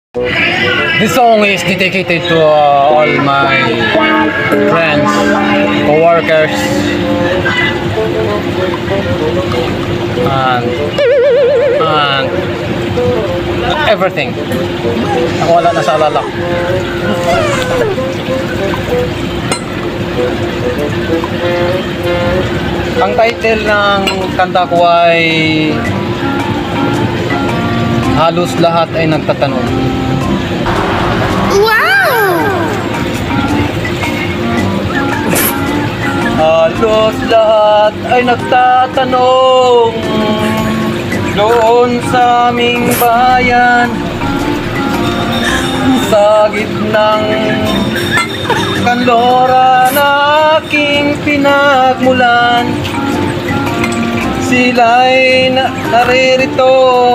This song is dedicated to all my friends, co-workers, and everything. Ako wala na sa alala. Ang title ng kanta ko ay Halos Lahat ay Nagtatanong. Halos lahat ay nagtatanong doon sa aming bayan, sa gitnang kanlora na aking pinagmulan. Sila'y naririto,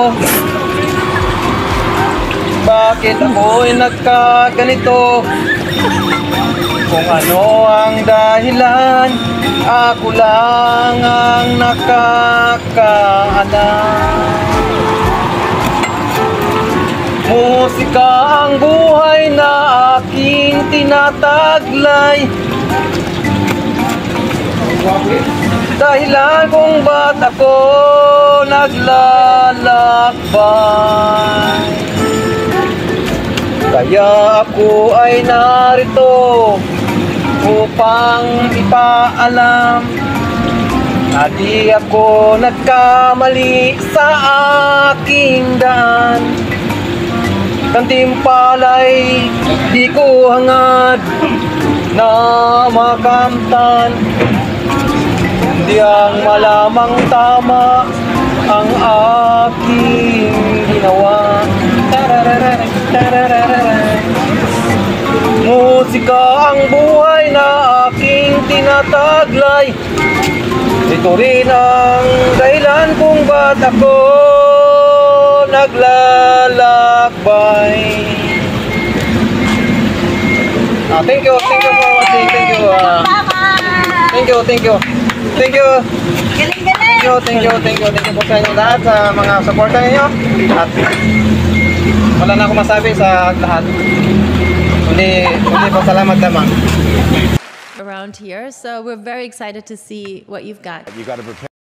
bakit ako'y nagkaganito? Kung ano ang dahilan, ako lang ang nakakaalam. Musika ang buhay na aking tinataglay, dahilan kung ba't ako naglalakbay. Kaya ako ay narito upang ipaalam na di ako nagkamali sa aking daan. Kantimpala'y di ko hangad na makamtan, di ang malamang tama ang aking ginawa. Musika ang buhay na aking tinataglay, ito rin ang dahilan kung ba't ako naglalakbay. Thank you for watching. Thank you. Thank you po sa inyo lahat, sa mga supporter niyo. At wala na akong masabi sa lahat. Hindi po, salamat lamang. Around here, so we're very excited to see what you've got. You got to prepare.